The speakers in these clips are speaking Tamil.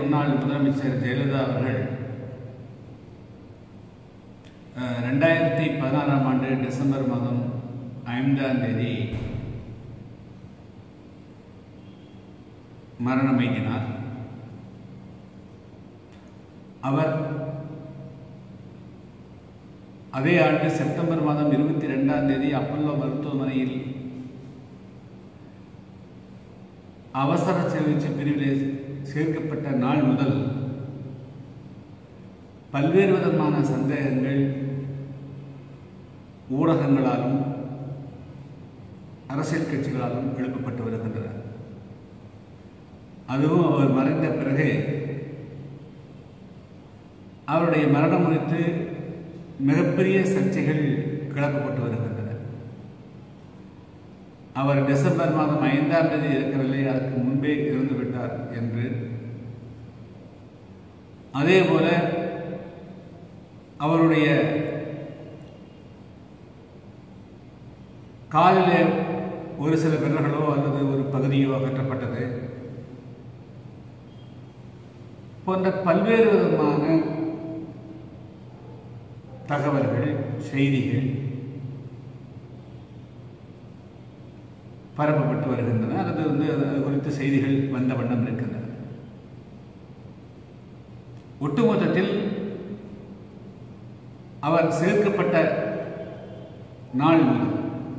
முன்னாள் முதலமைச்சர் ஜெயலலிதா அவர்கள் 2016ஆம் ஆண்டு டிசம்பர் மாதம் 5ஆம் தேதி மரணம் எய்தினார். அவர் அதே ஆண்டு செப்டம்பர் மாதம் 22ஆம் தேதி அப்பல்லோ மருத்துவமனையில் அவசர சிகிச்சை பிரிவில் சேர்க்கப்பட்ட நாள் முதல் பல்வேறு விதமான சந்தேகங்கள் ஊடகங்களாலும் அரசியல் கட்சிகளாலும் எழுப்பப்பட்டு வருகின்றன. அதுவும் அவர் மறைந்த பிறகு அவருடைய மரணம் குறித்து மிகப்பெரிய சர்ச்சைகள் கிளப்பப்பட்டு வருகின்றன. அவர் டிசம்பர் மாதம் 5ஆம் தேதி இருக்கவில்லை, அதற்கு முன்பே இறந்துவிட்டார் என்று, அதே போல அவருடைய காலிலே ஒரு சில விரல்களோ அல்லது ஒரு பகுதியோ அகற்றப்பட்டது போன்ற பல்வேறு விதமான தகவல்கள், செய்திகள் பரப்பப்பட்டு வருகின்றன அல்லது அது குறித்த செய்திகள் வந்த வண்ணம் இருக்கின்றன. ஒட்டுமொத்தத்தில் அவர் சேர்க்கப்பட்ட நாள் முதல்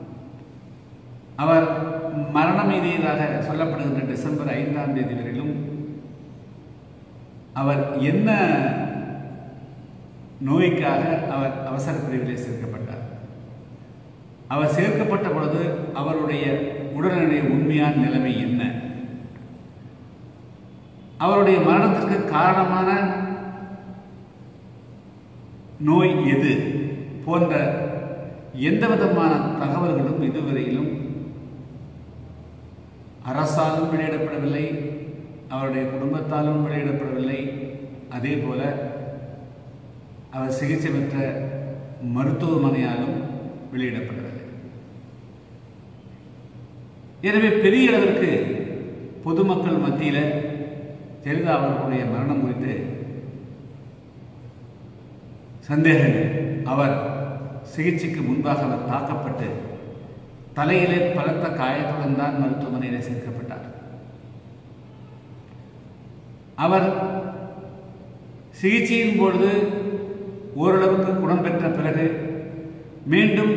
அவர் மரணம் எய்தியதாக சொல்லப்படுகின்ற டிசம்பர் 5ஆம் தேதி வரையிலும் அவர் என்ன நோய்க்காக அவர் அவசர பிரிவிலே சேர்க்கப்பட்டார், அவர் சேர்க்கப்பட்ட பொழுது அவருடைய உடல்நிலை உண்மையான நிலைமை என்ன, அவருடைய மரணத்திற்கு காரணமான நோய் எது போன்ற எந்த விதமான தகவல்களும் இதுவரையிலும் அரசாலும் வெளியிடப்படவில்லை, அவருடைய குடும்பத்தாலும் வெளியிடப்படவில்லை, அதே போல அவர் சிகிச்சை பெற்ற மருத்துவமனையாலும் வெளியிடப்படவில்லை. எனவே பெரிய அளவிற்கு பொதுமக்கள் மத்தியில் ஜெயலலிதா அவர்களுடைய மரணம் குறித்து சந்தேகங்கள், அவர் சிகிச்சைக்கு முன்பாக அவர் தாக்கப்பட்டு தலையிலே பலத்த காயத்துடன் தான் மருத்துவமனையில் சேர்க்கப்பட்டார். அவர் சிகிச்சையின் பொழுது ஓரளவுக்கு குணம் பெற்ற பிறகு மீண்டும்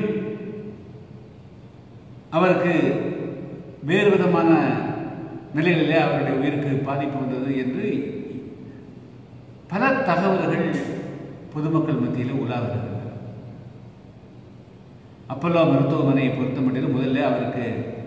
அவருக்கு வேறு விதமான நிலைகளிலே அவருடைய உயிருக்கு பாதிப்பு வந்தது என்று பல தகவல்கள் பொதுமக்கள் மத்தியில் உலாவுகின்றன. அப்பல்லோ மருத்துவமனையை பொறுத்த மட்டும் முதல்ல அவருக்கு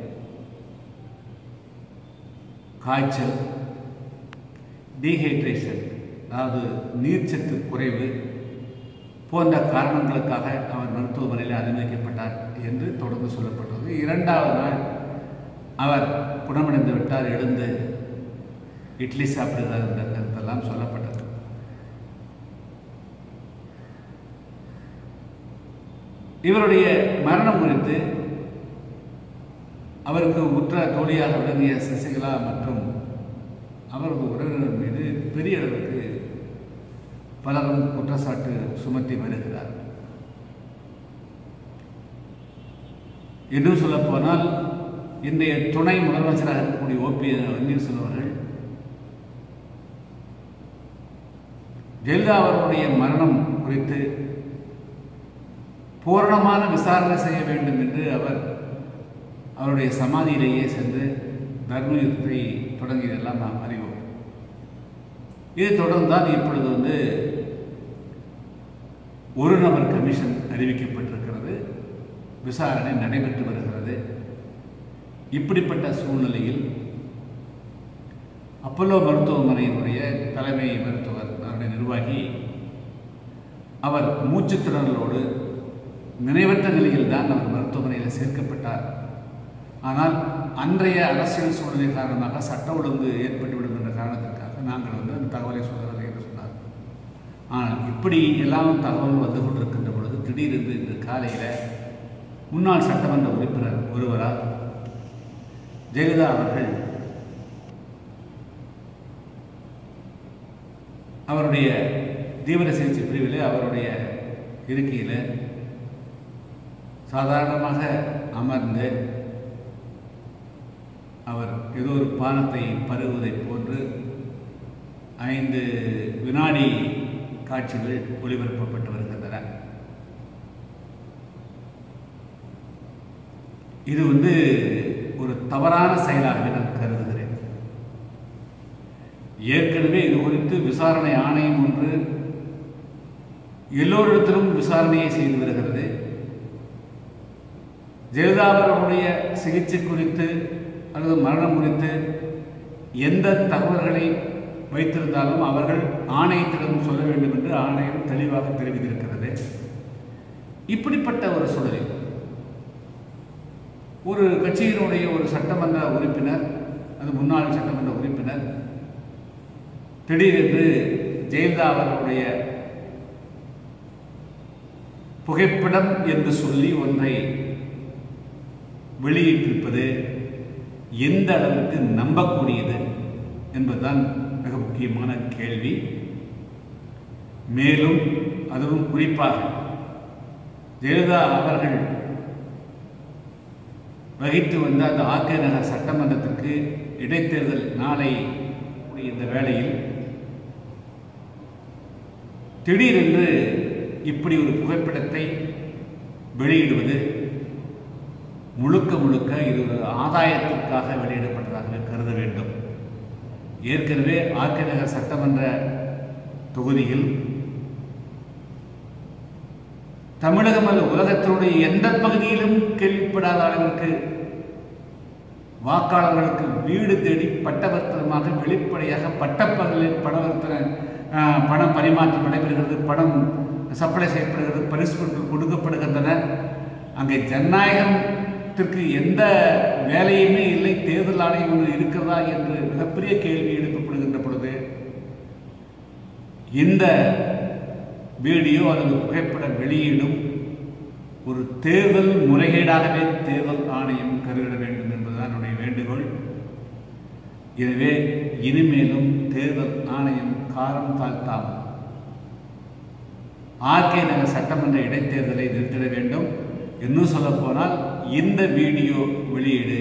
காய்ச்சல், டீஹைட்ரேஷன், அதாவது நீர்ச்சத்து குறைவு போன்ற காரணங்களுக்காக அவர் மருத்துவமனையில் அனுமதிக்கப்பட்டார் என்று தொடர்ந்து சொல்லப்பட்டது. 2வது நாள் அவர் குணமடைந்து விட்டார், எழுந்து இட்லி சாப்பிடுகிறார் என்ற கருத்தெல்லாம் சொல்லப்பட்டது. இவருடைய மரணம் குறித்து அவருக்கு உற்ற தோழியாக விளங்கிய சசிகலா மற்றும் அவரது உறவினர் மீது பெரிய அளவுக்கு பலரும் குற்றச்சாட்டு சுமத்தி வருகிறார். இன்னும் சொல்லப்போனால் இன்றைய துணை முதலமைச்சராக இருக்கக்கூடிய பன்னீர்செல்வம் அவர்கள் ஜெயலலிதா அவர்களுடைய மரணம் குறித்து பூரணமான விசாரணை செய்ய வேண்டும் என்று அவருடைய சமாதியிலேயே சென்று தர்ம யுத்தத்தை தொடங்கியதெல்லாம் நாம் அறிவோம். இது தொடர்ந்தான் இப்பொழுது ஒரு நபர் கமிஷன் அறிவிக்கப்பட்டிருக்கிறது, விசாரணை நடைபெற்று வருகிறது. இப்படிப்பட்ட சூழ்நிலையில் அப்பல்லோ மருத்துவமனையினுடைய தலைமை மருத்துவர், அவருடைய நிர்வாகி, அவர் மூச்சுத்திணறலோடு நினைவற்ற நிலையில் தான் அவர் மருத்துவமனையில் சேர்க்கப்பட்டார். ஆனால் அன்றைய அரசியல் சூழ்நிலை காரணமாக சட்ட ஒழுங்கு ஏற்பட்டுவிடும் என்ற காரணத்திற்காக நாங்கள் அந்த தகவலை சொல்லவில்லை என்று சொன்னார். ஆனால் இப்படி எல்லாம் தகவல் வந்து கொண்டிருக்கின்ற பொழுது திடீரென்று இன்று காலையில் முன்னாள் சட்டமன்ற உறுப்பினர் ஒருவரால் ஜெயலலிதா அவர்கள் அவருடைய தீவிர சிகிச்சை பிரிவில் அவருடைய இருக்கையில் சாதாரணமாக அமர்ந்து அவர் ஏதோ ஒரு பானத்தை பருகுவதைப் போன்று 5 வினாடி காட்சிகள் ஒளிபரப்பப்பட்டு வருகின்றன. இது ஒரு தவறான செயலாக நான் கருதுகிறேன். ஏற்கனவே இது குறித்து விசாரணை ஆணையம் ஒன்று எல்லோரிடத்திலும் விசாரணையை செய்து வருகிறது. ஜெயலலிதா அவர்களுடைய சிகிச்சை குறித்து அல்லது மரணம் குறித்து எந்த தகவல்களை வைத்திருந்தாலும் அவர்கள் ஆணையத்திடம் சொல்ல வேண்டும் என்று ஆணையம் தெளிவாக தெரிவித்திருக்கிறது. இப்படிப்பட்ட ஒரு சூழலில் ஒரு கட்சியினுடைய ஒரு சட்டமன்ற உறுப்பினர், அது முன்னாள் சட்டமன்ற உறுப்பினர், திடீரென்று ஜெயலலிதா அவர்களுடைய புகைப்படம் என்று சொல்லி ஒன்றை வெளியிட்டிருப்பது எந்த அளவுக்கு நம்பக்கூடியது என்பதுதான் மிக முக்கியமான கேள்வி. மேலும் அதுவும் குறிப்பாக ஜெயலலிதா அவர்கள் வகித்து வந்த அந்த ஆர்கே நகர் சட்டமன்றத்திற்கு இடைத்தேர்தல் நாளை இந்த வேளையில் திடீரென்று இப்படி ஒரு புகைப்படத்தை வெளியிடுவது முழுக்க முழுக்க இது ஒரு ஆதாயத்திற்காக வெளியிடப்பட்டதாக கருத வேண்டும். ஏற்கனவே ஆர்கே நகர் சட்டமன்ற தொகுதியில் தமிழகம் அல்ல உலகத்தினுடைய எந்த பகுதியிலும் கேள்விப்படாத அளவிற்கு வாக்காளர்களுக்கு வீடு தேடி பட்டவர்த்தனமாக வெளிப்படையாக பட்டப்பகலில் பணம் பரிமாற்றம் நடைபெறுகிறது, பணம் சப்ளை செய்யப்படுகிறது, பரிசு பொருட்கள் கொடுக்கப்படுகின்றன. அங்கே ஜனநாயகத்திற்கு எந்த வேலையுமே இல்லை, தேர்தல் ஆணையம் ஒன்று இருக்கிறதா என்று மிகப்பெரிய கேள்வி எழுப்பப்படுகின்ற பொழுது இந்த வீடியோ அல்லது புகைப்பட வெளியீடும் ஒரு தேர்தல் முறைகேடாகவே தேர்தல் ஆணையம் கருதிட வேண்டும் என்பதுதான் என்னுடைய வேண்டுகோள். எனவே இனிமேலும் தேர்தல் ஆணையம் காலம் தாழ்த்தாமல் ஆர்கே நகர் சட்டமன்ற இடைத்தேர்தலை நிறுத்திட வேண்டும். இன்னும் சொல்ல போனால் இந்த வீடியோ வெளியீடு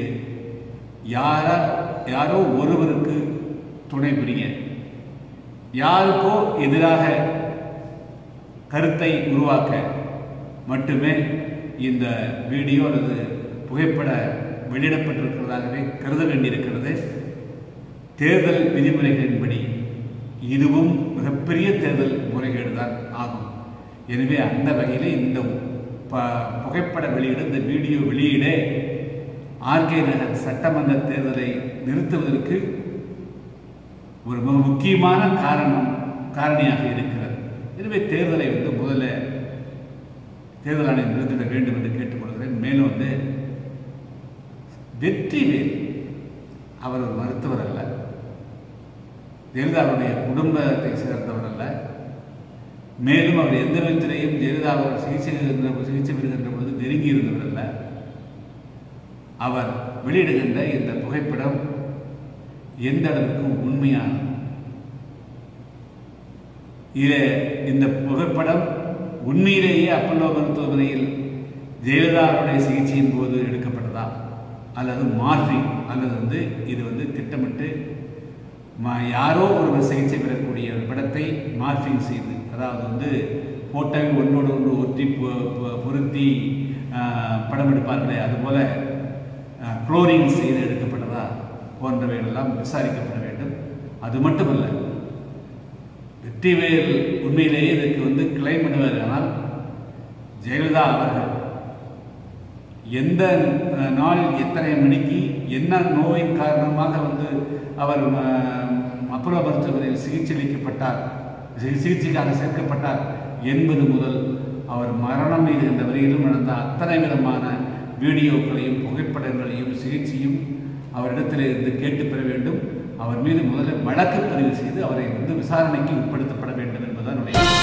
யாரோ ஒருவருக்கு துணை புரிய, யாருக்கோ எதிராக கருத்தை உருவாக்க மட்டுமே இந்த வீடியோ அல்லது புகைப்பட வெளியிடப்பட்டிருக்கிறதாகவே கருத வேண்டியிருக்கிறது. தேர்தல் விதிமுறைகளின்படி இதுவும் மிகப்பெரிய தேர்தல் முறைகேடுதான் ஆகும். எனவே அந்த வகையில் இந்த புகைப்பட வெளியீடு, இந்த வீடியோ வெளியீடே ஆர்கே நகர் சட்டமன்ற தேர்தலை நிறுத்துவதற்கு ஒரு மிக முக்கியமான காரணியாக இருக்கிறது. எனவே தேர்தலை முதல்ல தேர்தல் ஆணையம் நிறுத்திட வேண்டும் என்று கேட்டுக்கொள்கிறேன். மேலும் வெற்றிவேல் அவர் ஒரு மருத்துவர் அல்ல, ஜெயலலிதாவுடைய குடும்பத்தை சேர்ந்தவர் அல்ல. மேலும் அவர் எந்த விதத்திலையும் ஜெயலலிதா அவர் சிகிச்சை பெறுகின்ற பொழுது நெருங்கி இருந்தவர் அல்ல. அவர் வெளியிடுகின்ற இந்த புகைப்படம் எந்த அளவுக்கு உண்மையான, இந்த புகைப்படம் உண்மையிலேயே அப்பல்லோ மருத்துவமனையில் ஜெயலலிதாவுடைய சிகிச்சையின் போது எடுக்கப்பட்டதா அல்லது மார்பிங் அல்லது இது திட்டமிட்டு யாரோ ஒருவர் சிகிச்சை பெறக்கூடிய படத்தை மார்பிங் செய்து, அதாவது போட்டோவை ஒன்றோடு ஒன்று ஒற்றி பொருத்தி படம் எடுப்பார்களே, அதுபோல குளோரிங் செய்து எடுக்கப்பட்டதா போன்றவைகளெல்லாம் விசாரிக்கப்பட வேண்டும். அது மட்டுமல்ல, வெற்றிவேல் உண்மையிலேயே இதற்கு கிளைம் பண்ணுவார். ஆனால் ஜெயலலிதா அவர்கள் எந்த நாள் எத்தனை மணிக்கு என்ன நோயின் காரணமாக அவர் அப்பல்லோ மருத்துவமனையில் சிகிச்சைக்காக சேர்க்கப்பட்டார் என்பது முதல் அவர் மரணம் என்கின்ற வரையிலும் நடந்த அத்தனை விதமான வீடியோக்களையும் புகைப்படங்களையும் சிகிச்சையும் அவரிடத்தில் இருந்து கேட்டு பெற வேண்டும். அவர் மீது முதலில் வழக்கு பதிவு செய்து அவரை விசாரணைக்கு உட்படுத்தப்பட வேண்டும் என்பதுதான்